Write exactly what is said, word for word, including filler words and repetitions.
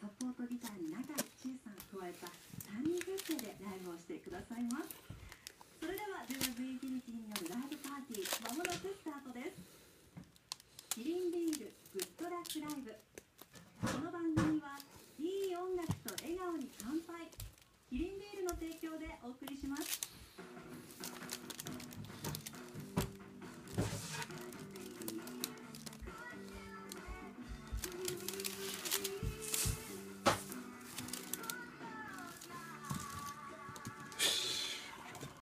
サポートギターに永井千恵さん加えたさんにん編成でライブをしてくださいます。